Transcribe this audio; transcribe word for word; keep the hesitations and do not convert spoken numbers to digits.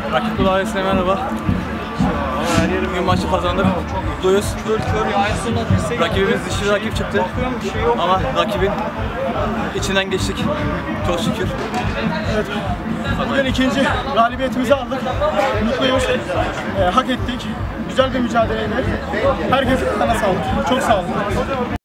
Rakip Kulu ailesine merhaba. Bugün maçı kazandık. Mutluyuz. Rakibimiz dişli bir rakip çıktı. Ama rakibin içinden geçtik. Çok şükür. Evet. Bugün ikinci galibiyetimizi aldık. Mutluyuz. E, hak ettik. Güzel bir mücadeleydi. Herkese sağlık. Çok sağ olun.